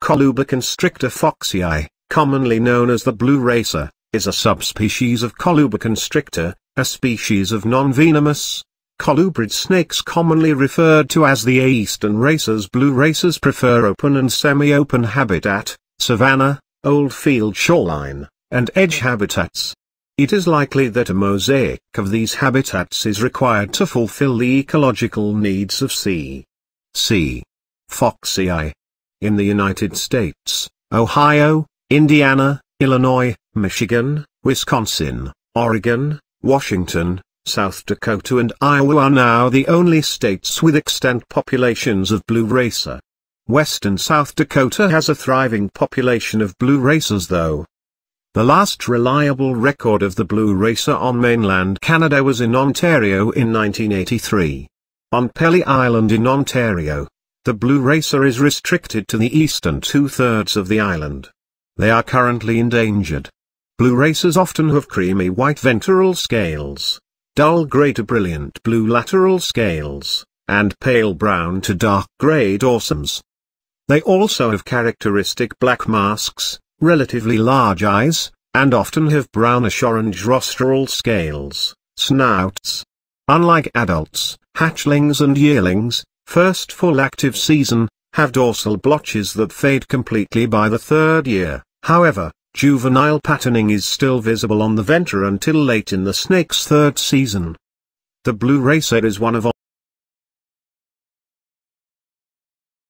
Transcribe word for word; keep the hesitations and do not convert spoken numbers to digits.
Coluber constrictor foxii, commonly known as the blue racer, is a subspecies of Coluber constrictor, a species of nonvenomous, colubrid snakes commonly referred to as the eastern racersBlue. Racers prefer open and semi-open habitat, savanna, old field shoreline, and edge habitats. It is likely that a mosaic of these habitats is required to fulfill the ecological needs of C. C. foxii. In the United States, Ohio, Indiana, Illinois, Michigan, Wisconsin, Oregon, Washington, South Dakota and Iowa are now the only states with extant populations of blue racer. Western South Dakota has a thriving population of blue racers though. The last reliable record of the blue racer on mainland Canada was in Ontario in nineteen eighty-three. On Pelee Island in Ontario, the blue racer is restricted to the eastern two-thirds of the island. They are currently endangered. Blue racers often have creamy white ventral scales, dull grey to brilliant blue lateral scales, and pale brown to dark grey dorsums. They also have characteristic black masks, relatively large eyes, and often have brownish-orange rostral scales, snouts. Unlike adults, hatchlings and yearlings, first full active season, have dorsal blotches that fade completely by the third year. However, juvenile patterning is still visible on the venter until late in the snake's third season. The blue racer is one of